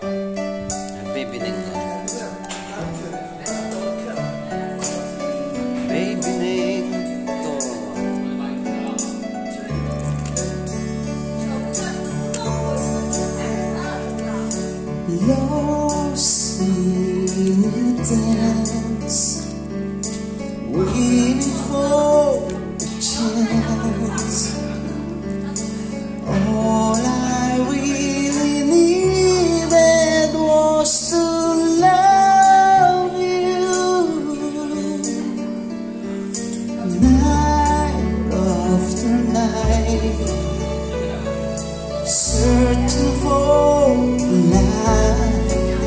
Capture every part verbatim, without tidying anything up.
Baby Ning. Baby Ning to. Lost in the dance, waiting for a chance. All I really needed was to love you. Night after night, searching for light.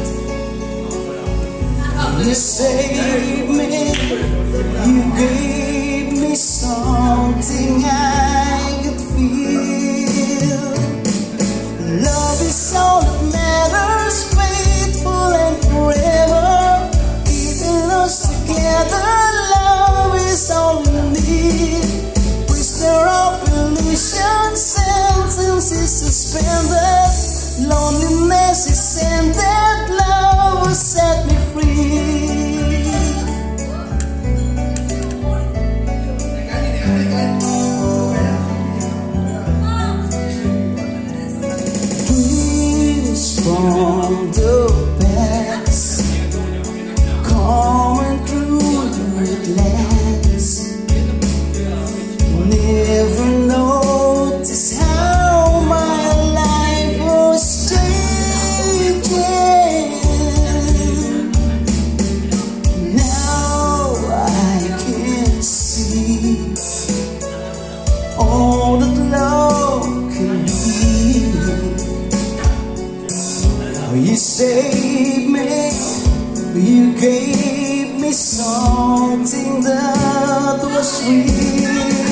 You saved me, you gave me something I could feel. Love is all that matters, faithful and forever. Keeping us together, love is all we need. Prisoner of illusion, sentence is suspended. Loneliness is ended, love will set me free. Breeze from the past, coming through the woodlands. Never noticed how my life was changing. Now I can see all that love can be. You saved me, you gave me something that was real.